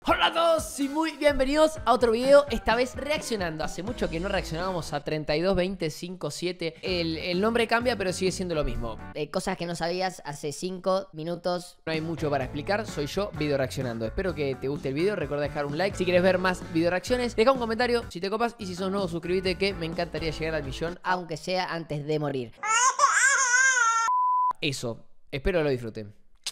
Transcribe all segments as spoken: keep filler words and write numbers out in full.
Hola a todos y muy bienvenidos a otro video, esta vez reaccionando. Hace mucho que no reaccionábamos a treinta y dos veinte cinco siete. El, el nombre cambia pero sigue siendo lo mismo. Eh, cosas que no sabías hace cinco minutos. No hay mucho para explicar, soy yo, video reaccionando. Espero que te guste el video, recuerda dejar un like. Si quieres ver más video reacciones, deja un comentario si te copas. Y si sos nuevo, suscríbete, que me encantaría llegar al millón, Aunque sea antes de morir. Eso, espero lo disfruten.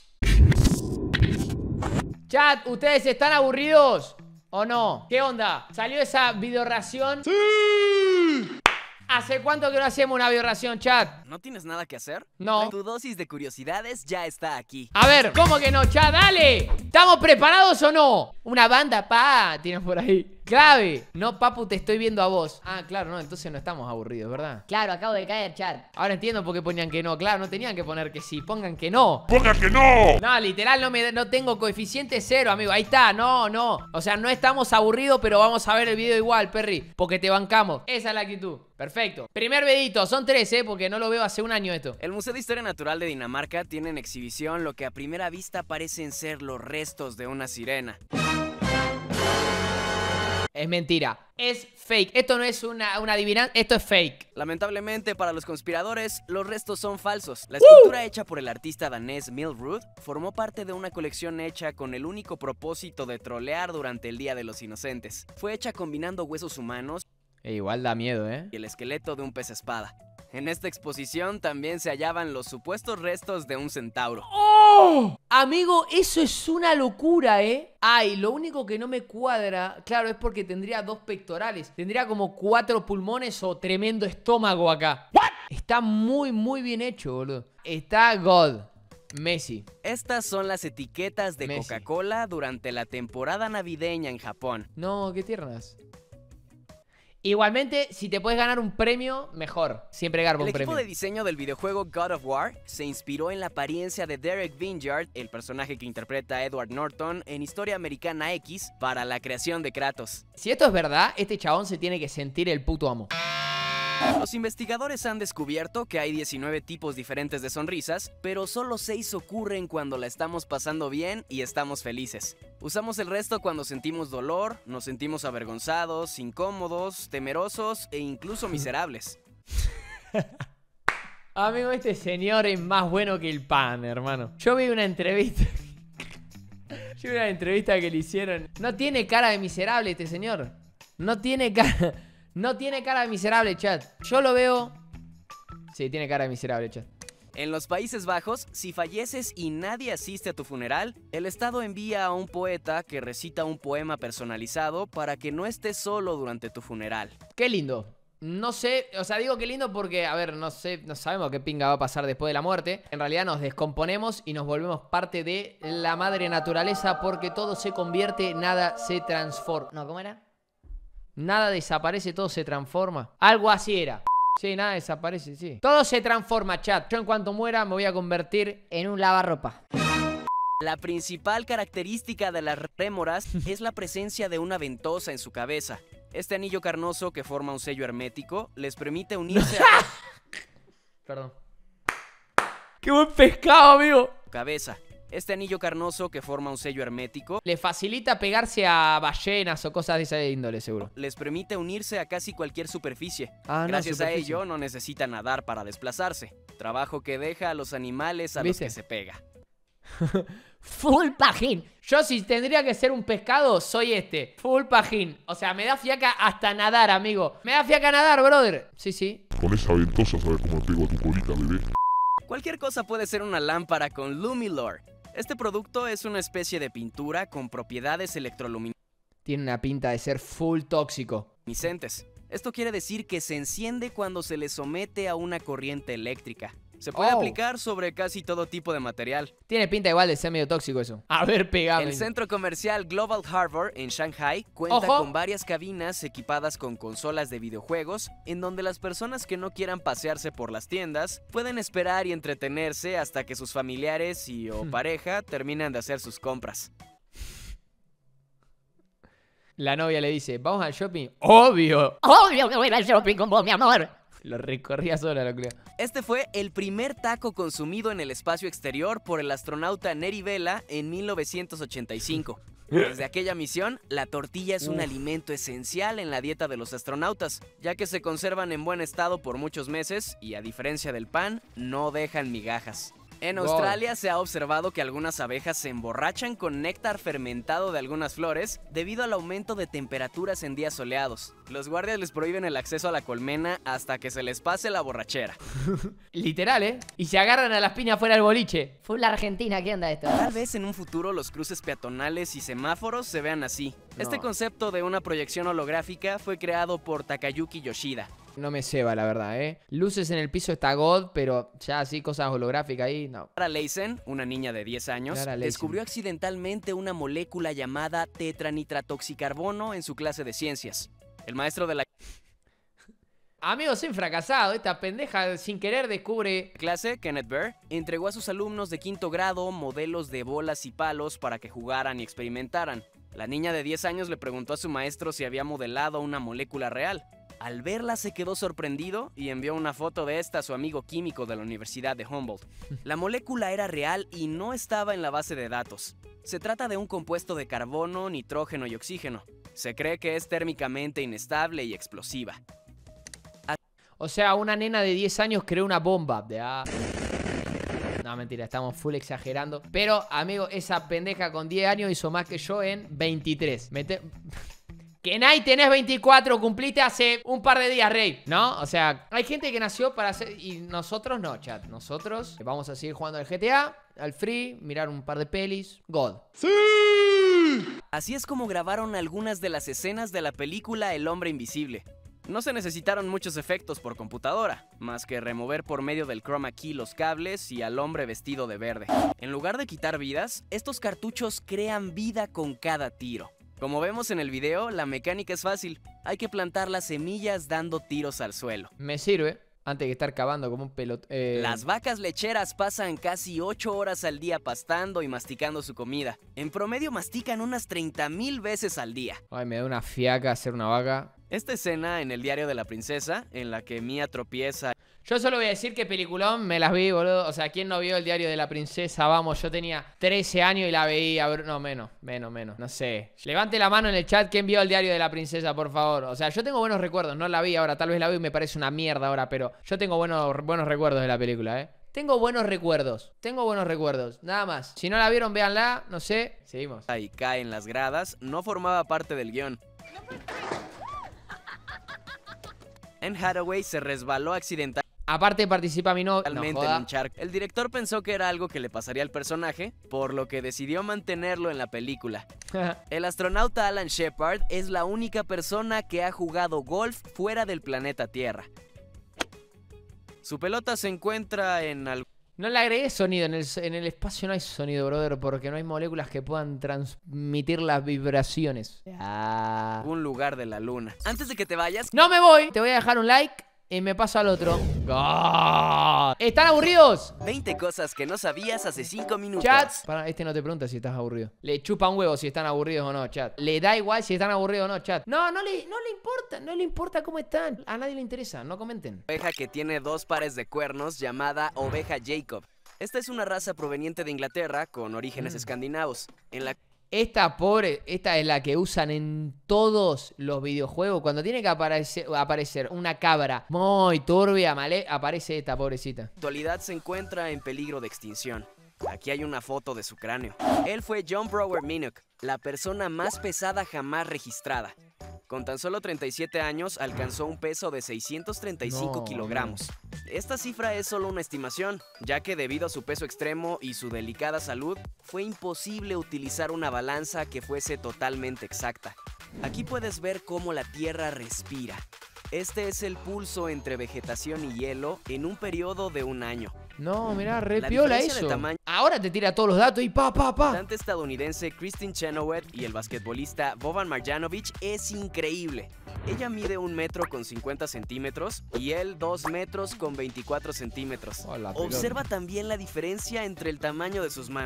Chat, ¿ustedes están aburridos? ¿O no? ¿Qué onda? ¿Salió esa videoreacción? ¡Sí! ¿Hace cuánto que no hacemos una videoreacción, chat? ¿No tienes nada que hacer? No. Tu dosis de curiosidades ya está aquí. A ver, ¿cómo que no, chat? ¡Dale! ¿Estamos preparados o no? Una banda, pa, tienen por ahí. Clave. No, papu, te estoy viendo a vos. Ah, claro, no, entonces no estamos aburridos, ¿verdad? Claro, acabo de caer, chat. Ahora entiendo por qué ponían que no. Claro, no tenían que poner que sí. Pongan que no. ¡Pongan que no! No, literal, no, me, no tengo coeficiente cero, amigo. Ahí está, no, no. O sea, no estamos aburridos, pero vamos a ver el video igual, Perry. Porque te bancamos. Esa es la actitud. Perfecto. Primer videito. Son tres, ¿eh? Porque no lo veo hace un año esto. El Museo de Historia Natural de Dinamarca tiene en exhibición lo que a primera vista parecen ser los restos de una sirena. Es mentira. Es fake. Esto no es una, una adivinanza. Esto es fake. Lamentablemente para los conspiradores, los restos son falsos. La escultura uh. hecha por el artista danés Milrud formó parte de una colección hecha con el único propósito de trolear durante el Día de los Inocentes. Fue hecha combinando huesos humanos e igual da miedo, ¿eh? y el esqueleto de un pez espada. En esta exposición también se hallaban los supuestos restos de un centauro. ¡Oh! Amigo, eso es una locura, ¿eh? Ay, lo único que no me cuadra, claro, es porque tendría dos pectorales. Tendría como cuatro pulmones o tremendo estómago acá. ¿What? Está muy, muy bien hecho, boludo. Está God. Messi. Estas son las etiquetas de Messi. Coca-Cola durante la temporada navideña en Japón. No, qué tiernas. Igualmente, si te puedes ganar un premio, mejor. Siempre garbo un premio. El equipo premio. de diseño del videojuego God of War se inspiró en la apariencia de Derek Vineyard, el personaje que interpreta a Edward Norton en Historia Americana X, para la creación de Kratos. Si esto es verdad, este chabón se tiene que sentir el puto amo. Los investigadores han descubierto que hay diecinueve tipos diferentes de sonrisas, pero solo seis ocurren cuando la estamos pasando bien y estamos felices. Usamos el resto cuando sentimos dolor, nos sentimos avergonzados, incómodos, temerosos e incluso miserables. Amigo, este señor es más bueno que el pan, hermano. Yo vi una entrevista. Yo vi una entrevista que le hicieron. No tiene cara de miserable este señor. No tiene cara... No tiene cara de miserable, chat. Yo lo veo... Sí, tiene cara de miserable, chat. En los Países Bajos, si falleces y nadie asiste a tu funeral, el Estado envía a un poeta que recita un poema personalizado para que no estés solo durante tu funeral. Qué lindo. No sé, o sea, digo qué lindo porque, a ver, no sé, no sabemos qué pinga va a pasar después de la muerte. En realidad nos descomponemos y nos volvemos parte de la madre naturaleza porque todo se convierte, nada se transforma. No, ¿cómo era? Nada desaparece, todo se transforma. Algo así era. Sí, nada desaparece, sí. Todo se transforma, chat. Yo en cuanto muera me voy a convertir en un lavarropa. La principal característica de las rémoras es la presencia de una ventosa en su cabeza. Este anillo carnoso que forma un sello hermético les permite unirse a... Perdón. ¡Qué buen pescado, amigo! Cabeza. Este anillo carnoso que forma un sello hermético le facilita pegarse a ballenas o cosas de esa índole, seguro. Les permite unirse a casi cualquier superficie. Ah, Gracias no, a ello no necesitan nadar para desplazarse. Trabajo que deja a los animales a ¿Viste? Los que se pega. Full pajín. Yo si tendría que ser un pescado, soy este. Full pajín. O sea, me da fiaca hasta nadar, amigo. Me da fiaca nadar, brother. Sí, sí. Con esa ventosa sabes cómo pego a tu colita, bebé. Cualquier cosa puede ser una lámpara con Lumilor. Este producto es una especie de pintura con propiedades electroluminiscentes. Tiene una pinta de ser full tóxico. Esto quiere decir que se enciende cuando se le somete a una corriente eléctrica. Se puede oh. aplicar sobre casi todo tipo de material. Tiene pinta igual de ser medio tóxico eso. A ver, pegame. El centro comercial Global Harbor en Shanghai cuenta Ojo. con varias cabinas equipadas con consolas de videojuegos en donde las personas que no quieran pasearse por las tiendas pueden esperar y entretenerse hasta que sus familiares y o pareja terminan de hacer sus compras. La novia le dice, ¿vamos al shopping? ¡Obvio! ¡Obvio que voy al shopping con vos, mi amor! Lo recorría sola, lo creo. Este fue el primer taco consumido en el espacio exterior por el astronauta Neri Vela en mil novecientos ochenta y cinco. Desde aquella misión, la tortilla es un alimento esencial en la dieta de los astronautas, ya que se conservan en buen estado por muchos meses y, a diferencia del pan, no dejan migajas. En Wow. Australia se ha observado que algunas abejas se emborrachan con néctar fermentado de algunas flores debido al aumento de temperaturas en días soleados. Los guardias les prohíben el acceso a la colmena hasta que se les pase la borrachera. Literal, ¿eh? Y se agarran a las piñas fuera del boliche. Full Argentina, ¿qué onda esto? Tal vez en un futuro los cruces peatonales y semáforos se vean así. No. Este concepto de una proyección holográfica fue creado por Takayuki Yoshida. No me ceba, la verdad, ¿eh? Luces en el piso está God, pero ya así cosas holográficas ahí, no. Clara Leysen, una niña de diez años, Clara Leysen. descubrió accidentalmente una molécula llamada tetranitratoxicarbono en su clase de ciencias. El maestro de la Amigos, soy fracasado. Esta pendeja sin querer descubre... clase, Kenneth Bear, entregó a sus alumnos de quinto grado modelos de bolas y palos para que jugaran y experimentaran. La niña de diez años le preguntó a su maestro si había modelado una molécula real. Al verla se quedó sorprendido y envió una foto de esta a su amigo químico de la Universidad de Humboldt. La molécula era real y no estaba en la base de datos. Se trata de un compuesto de carbono, nitrógeno y oxígeno. Se cree que es térmicamente inestable y explosiva. O sea, una nena de diez años creó una bomba. De ah. No, mentira, estamos full exagerando. Pero, amigo, esa pendeja con diez años hizo más que yo en veintitrés. Mete... Que Nay tenés veinticuatro, cumpliste hace un par de días, Rey, ¿no? O sea, hay gente que nació para hacer... Y nosotros no, chat. Nosotros vamos a seguir jugando al G T A, al Free, mirar un par de pelis. God. Así es como grabaron algunas de las escenas de la película El Hombre Invisible. No se necesitaron muchos efectos por computadora, más que remover por medio del chroma key los cables y al hombre vestido de verde. En lugar de quitar vidas, estos cartuchos crean vida con cada tiro. Como vemos en el video, la mecánica es fácil. Hay que plantar las semillas dando tiros al suelo. Me sirve, antes que estar cavando como un pelot... Eh... Las vacas lecheras pasan casi ocho horas al día pastando y masticando su comida. En promedio mastican unas treinta mil veces al día. Ay, me da una fiaca hacer una vaca. Esta escena en el diario de la princesa, en la que Mia tropieza... Yo solo voy a decir que peliculón, me las vi, boludo. O sea, ¿quién no vio el diario de la princesa? Vamos, yo tenía trece años y la veía. bro- No, menos, menos, menos. No sé. Levante la mano en el chat quién vio el diario de la princesa, por favor. O sea, yo tengo buenos recuerdos. No la vi ahora, tal vez la vi y me parece una mierda ahora, pero yo tengo buenos, buenos recuerdos de la película, ¿eh? Tengo buenos recuerdos. Tengo buenos recuerdos. Nada más. Si no la vieron, véanla. No sé. Seguimos. y cae en las gradas, no formaba parte del guión. Anne Hathaway se resbaló accidentalmente Aparte participa mi novio. No, en joda. un charco. El director pensó que era algo que le pasaría al personaje, por lo que decidió mantenerlo en la película. El astronauta Alan Shepard es la única persona que ha jugado golf fuera del planeta Tierra. Su pelota se encuentra en algún No le agregué sonido. En el, en el espacio no hay sonido, brother, porque no hay moléculas que puedan transmitir las vibraciones. Ah. lugar de la luna. Antes de que te vayas, No me voy. Te voy a dejar un like y me paso al otro. God. ¿Están aburridos? veinte cosas que no sabías hace cinco minutos. Chats. Para, este no te pregunta si estás aburrido. Le chupa un huevo si están aburridos o no, chat. Le da igual si están aburridos o no, chat. No, no le, no le importa. No le importa cómo están. A nadie le interesa. No comenten. Oveja que tiene dos pares de cuernos llamada oveja Jacob. Esta es una raza proveniente de Inglaterra con orígenes escandinavos. En la Esta pobre, esta es la que usan en todos los videojuegos. Cuando tiene que aparecer, aparecer una cabra muy turbia, ¿vale? Aparece esta pobrecita. actualidad se encuentra en peligro de extinción. Aquí hay una foto de su cráneo. Él fue John Brower Minnock, la persona más pesada jamás registrada. Con tan solo treinta y siete años alcanzó un peso de seiscientos treinta y cinco No, kilogramos. Esta cifra es solo una estimación, ya que debido a su peso extremo y su delicada salud, fue imposible utilizar una balanza que fuese totalmente exacta. Aquí puedes ver cómo la Tierra respira. Este es el pulso entre vegetación y hielo en un periodo de un año. No, mirá, re La piola diferencia de eso. tamaño- Ahora te tira todos los datos y pa, pa, El pa. cantante estadounidense Kristin Chenoweth y el basquetbolista Boban Marjanovic es increíble. Ella mide un metro con cincuenta centímetros y él dos metros con veinticuatro centímetros. Oh, la pelota. Observa también la diferencia entre el tamaño de sus manos.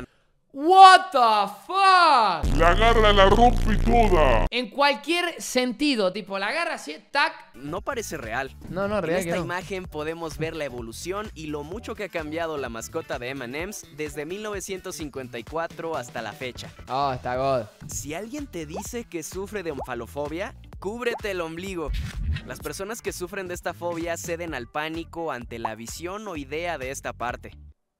What the fuck. La agarra, la rompe toda. En cualquier sentido, tipo, la agarra así, tac. No parece real. No, no, En real que esta no. imagen podemos ver la evolución y lo mucho que ha cambiado la mascota de eme and eme's desde mil novecientos cincuenta y cuatro hasta la fecha. Oh, está god. Si alguien te dice que sufre de omfalofobia, cúbrete el ombligo. Las personas que sufren de esta fobia ceden al pánico ante la visión o idea de esta parte.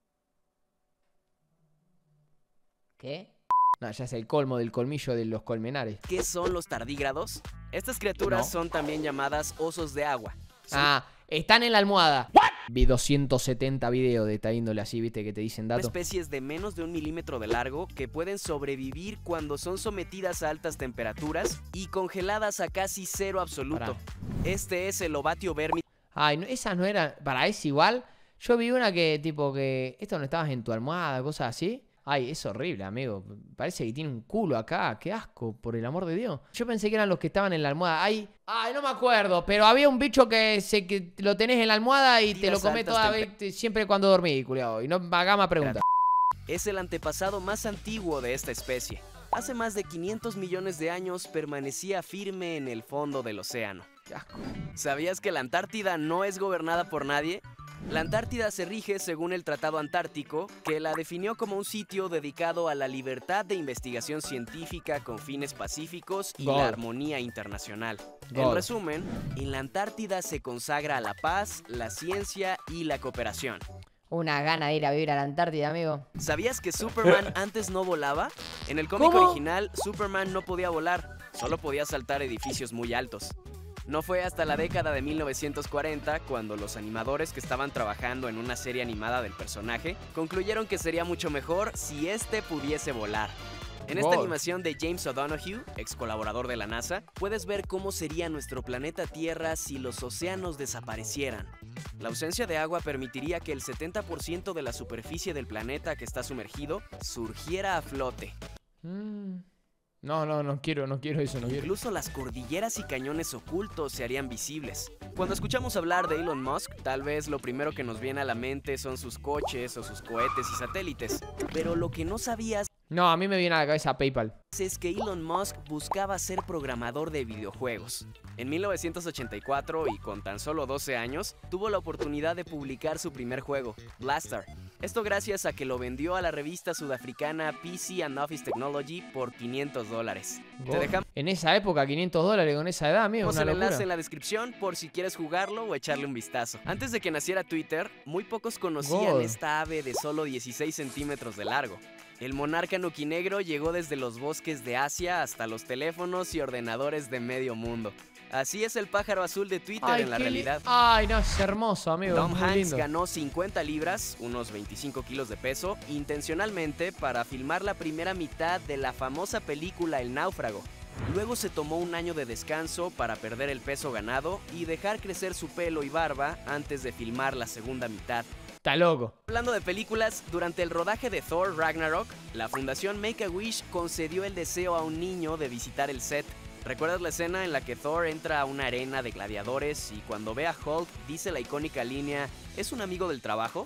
¿Qué? No, ya es el colmo del colmillo de los colmenares. ¿Qué son los tardígrados? Estas criaturas No. son también llamadas osos de agua. Son Ah, están en la almohada. Vi doscientos setenta videos de esta índole así, viste, que te dicen datos. especies de menos de un milímetro de largo que pueden sobrevivir cuando son sometidas a altas temperaturas y congeladas a casi cero absoluto. Pará. Este es el Ovatio vermis. Ay, no, esas no eran. Para, es igual. Yo vi una que, tipo, que. Esto no estabas en tu almohada, cosas así. Ay, es horrible, amigo. Parece que tiene un culo acá. Qué asco, por el amor de Dios. Yo pensé que eran los que estaban en la almohada. Ay, ay, no me acuerdo. Pero había un bicho que, se, que lo tenés en la almohada y te lo Tiras comés altas toda temper- vez, siempre cuando dormís, culiao. Y no hagas más preguntas. Es el antepasado más antiguo de esta especie. Hace más de quinientos millones de años permanecía firme en el fondo del océano. Qué asco. ¿Sabías que la Antártida no es gobernada por nadie? La Antártida se rige según el Tratado Antártico, que la definió como un sitio dedicado a la libertad de investigación científica con fines pacíficos y God. la armonía internacional. En God. resumen, en la Antártida se consagra a la paz, la ciencia y la cooperación. Una gana de ir a vivir a la Antártida, amigo. ¿Sabías que Superman antes no volaba? En el cómic ¿Cómo? original, Superman no podía volar, solo podía saltar edificios muy altos. No fue hasta la década de mil novecientos cuarenta cuando los animadores que estaban trabajando en una serie animada del personaje concluyeron que sería mucho mejor si este pudiese volar. En esta God. animación de James O'Donoghue, ex colaborador de la NASA, puedes ver cómo sería nuestro planeta Tierra si los océanos desaparecieran. La ausencia de agua permitiría que el setenta por ciento de la superficie del planeta que está sumergido surgiera a flote. Mm. No, no, no quiero, no quiero eso, no quiero. Incluso las cordilleras y cañones ocultos se harían visibles. Cuando escuchamos hablar de Elon Musk, tal vez lo primero que nos viene a la mente son sus coches o sus cohetes y satélites. Pero lo que no sabías No, a mí me viene a la cabeza PayPal. es que Elon Musk buscaba ser programador de videojuegos. En mil novecientos ochenta y cuatro, y con tan solo doce años, tuvo la oportunidad de publicar su primer juego, Blastar. Esto gracias a que lo vendió a la revista sudafricana P C and Office Technology por quinientos dólares. Te God. dejamos En esa época, quinientos dólares con esa edad, amigo, una el enlace locura. en la descripción por si quieres jugarlo o echarle un vistazo. Antes de que naciera Twitter, muy pocos conocían God. esta ave de solo dieciséis centímetros de largo. El monarca nuquinegro llegó desde los bosques de Asia hasta los teléfonos y ordenadores de medio mundo. Así es el pájaro azul de Twitter Ay, en la qué li- realidad. Ay, no, es hermoso, amigo. Tom es muy Hanks lindo. ganó cincuenta libras, unos veinticinco kilos de peso, intencionalmente para filmar la primera mitad de la famosa película El Náufrago. Luego se tomó un año de descanso para perder el peso ganado y dejar crecer su pelo y barba antes de filmar la segunda mitad. Está loco. Hablando de películas, durante el rodaje de Thor Ragnarok, la fundación Make-A-Wish concedió el deseo a un niño de visitar el set. ¿Recuerdas la escena en la que Thor entra a una arena de gladiadores y cuando ve a Hulk dice la icónica línea ¿es un amigo del trabajo?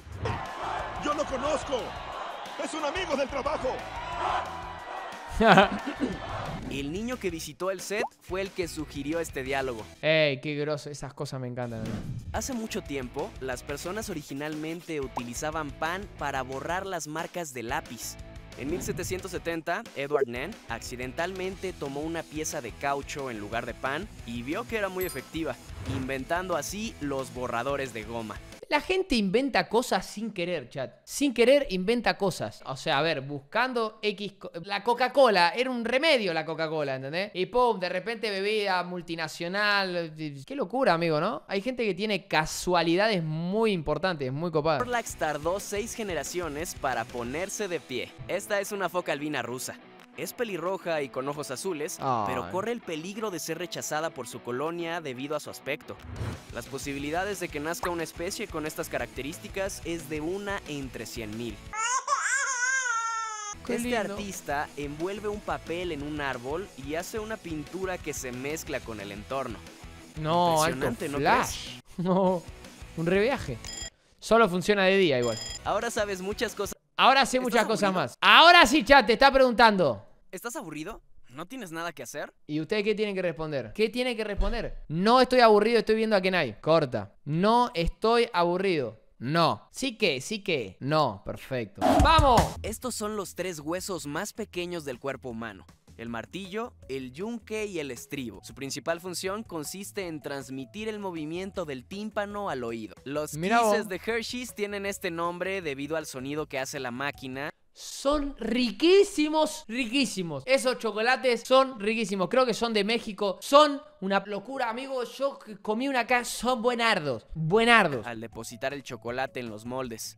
¡Yo lo conozco! ¡Es un amigo del trabajo! El niño que visitó el set fue el que sugirió este diálogo. Ey, qué groso. Esas cosas me encantan, amigo. Hace mucho tiempo, las personas originalmente utilizaban pan para borrar las marcas de lápiz. En mil setecientos setenta, Edward Nen accidentalmente tomó una pieza de caucho en lugar de pan y vio que era muy efectiva, inventando así los borradores de goma. La gente inventa cosas sin querer, chat. Sin querer inventa cosas. O sea, a ver, buscando X... co- La Coca-Cola, era un remedio la Coca-Cola, ¿entendés? Y pum, de repente bebida multinacional. Qué locura, amigo, ¿no? Hay gente que tiene casualidades muy importantes, muy copadas. Snorlax tardó seis generaciones para ponerse de pie. Esta es una foca albina rusa. Es pelirroja y con ojos azules, Ay. pero corre el peligro de ser rechazada por su colonia debido a su aspecto. Las posibilidades de que nazca una especie con estas características es de una entre cien mil. Qué Este lindo. artista envuelve un papel en un árbol y hace una pintura que se mezcla con el entorno. No, alto Impresionante, ¿no flash. No, un reviaje. Solo funciona de día igual. Ahora sabes muchas cosas Ahora sé muchas ¿Estás cosas aburrido? más. Ahora sí, chat, te está preguntando. ¿Estás aburrido? ¿No tienes nada que hacer? ¿Y ustedes qué tienen que responder? ¿Qué tienen que responder? No estoy aburrido, estoy viendo a Kenai. Corta. No estoy aburrido. No. ¿Sí que? ¿Sí que? No. Perfecto. ¡Vamos! Estos son los tres huesos más pequeños del cuerpo humano: el martillo, el yunque y el estribo. Su principal función consiste en transmitir el movimiento del tímpano al oído. Los Mira Kisses vos. de Hershey's tienen este nombre debido al sonido que hace la máquina. Son riquísimos, riquísimos. Esos chocolates son riquísimos. Creo que son de México. Son una locura, amigos. Yo comí una acá. Son buenardos. Buenardos. Al depositar el chocolate en los moldes.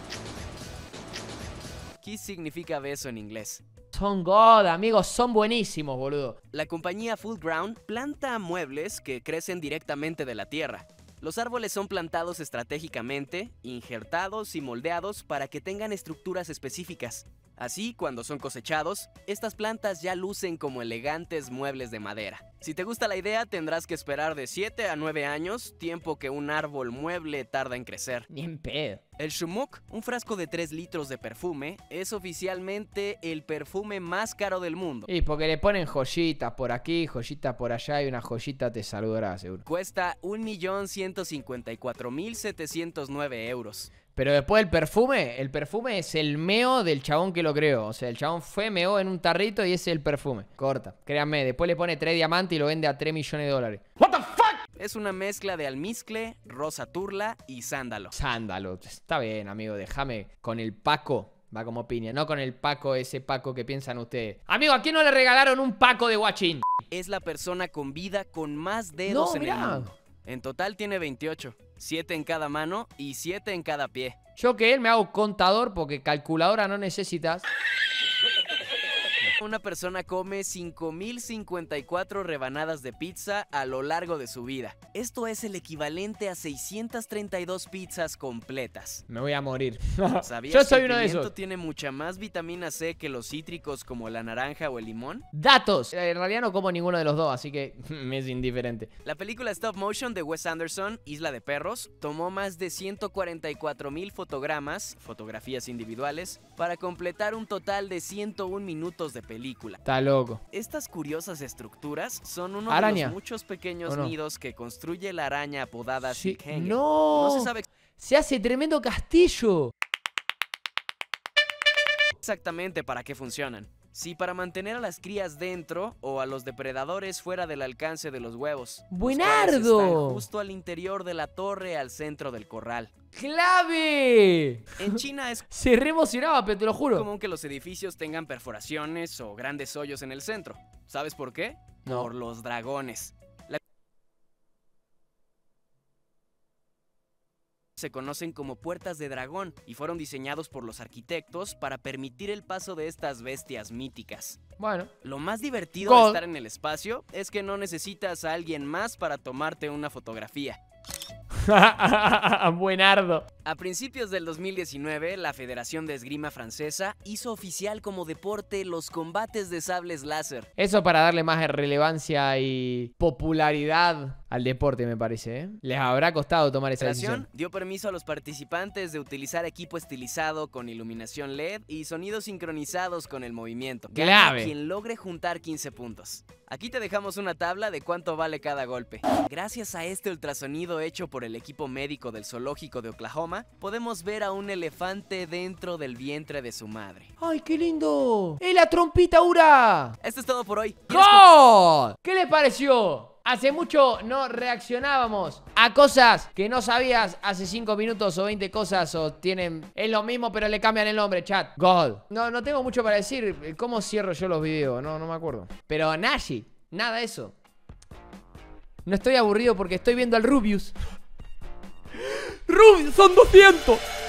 Kiss significa beso en inglés. Son God, amigos. Son buenísimos, boludo. La compañía Full Ground planta muebles que crecen directamente de la tierra. Los árboles son plantados estratégicamente, injertados y moldeados para que tengan estructuras específicas. Así, cuando son cosechados, estas plantas ya lucen como elegantes muebles de madera. Si te gusta la idea, tendrás que esperar de siete a nueve años, tiempo que un árbol mueble tarda en crecer. Ni en pedo. El Shumuk, un frasco de tres litros de perfume, es oficialmente el perfume más caro del mundo. Y porque le ponen joyitas por aquí, joyitas por allá y una joyita te saludará, seguro. Cuesta un millón ciento cincuenta y cuatro mil setecientos nueve euros. Pero después el perfume, el perfume es el meo del chabón que lo creó. O sea, el chabón fue, meó en un tarrito y ese es el perfume. Corta, créanme, después le pone tres diamantes y lo vende a tres millones de dólares. Es una mezcla de almizcle, rosa turla y sándalo. Sándalo, está bien, amigo, déjame con el Paco. Va como piña, no con el Paco, ese Paco que piensan ustedes. Amigo, ¿a quién no le regalaron un Paco de guachín? Es la persona con vida con más dedos No, en mirá. el mundo. En total tiene veintiocho, siete en cada mano y siete en cada pie. Yo que él me hago contador porque calculadora no necesitas. Una persona come cinco mil cincuenta y cuatro rebanadas de pizza a lo largo de su vida. Esto es el equivalente a seiscientas treinta y dos pizzas completas. Me voy a morir. ¿Sabías Yo soy que el uno de pimiento esos. tiene mucha más vitamina C que los cítricos como la naranja o el limón? Datos. En realidad no como ninguno de los dos, así que me es indiferente. La película stop motion de Wes Anderson, Isla de Perros, tomó más de ciento cuarenta y cuatro mil fotogramas, fotografías individuales, para completar un total de ciento un minutos de película. Está loco. Estas curiosas estructuras son uno Araña. de los muchos pequeños ¿O no? nidos que construye la araña apodada Sí. Sikhenger. No. No se sabe Se hace tremendo castillo. exactamente para qué funcionan. Si para mantener a las crías dentro o a los depredadores fuera del alcance de los huevos. Los cuales ¡Buenardo! están justo al interior de la torre al centro del corral. ¡Clave! En China es Se re emocionaba, pero te lo juro. común que los edificios tengan perforaciones o grandes hoyos en el centro. ¿Sabes por qué? No. Por los dragones. La- Se conocen como puertas de dragón y fueron diseñados por los arquitectos para permitir el paso de estas bestias míticas. Bueno. Lo más divertido God. de estar en el espacio es que no necesitas a alguien más para tomarte una fotografía. Buenardo. A principios del dos mil diecinueve, la Federación de Esgrima Francesa hizo oficial como deporte los combates de sables láser. Eso para darle más relevancia y popularidad al deporte, me parece, ¿eh? Les habrá costado tomar esa La federación decisión. dio permiso a los participantes de utilizar equipo estilizado con iluminación L E D y sonidos sincronizados con el movimiento. Gana Clave. quien logre juntar quince puntos. Aquí te dejamos una tabla de cuánto vale cada golpe. Gracias a este ultrasonido hecho por el equipo médico del zoológico de Oklahoma, podemos ver a un elefante dentro del vientre de su madre. ¡Ay, qué lindo! ¡Es la trompita Ura! Esto es todo por hoy. ¡God! ¿Qué les pareció? Hace mucho no reaccionábamos a cosas que no sabías hace cinco minutos o veinte cosas o tienen... Es lo mismo pero le cambian el nombre, chat. God. No, no tengo mucho para decir. ¿Cómo cierro yo los videos? No, no me acuerdo. Pero Nashi, nada de eso. No estoy aburrido porque estoy viendo al Rubius. ¡Rubius! ¡Son doscientos!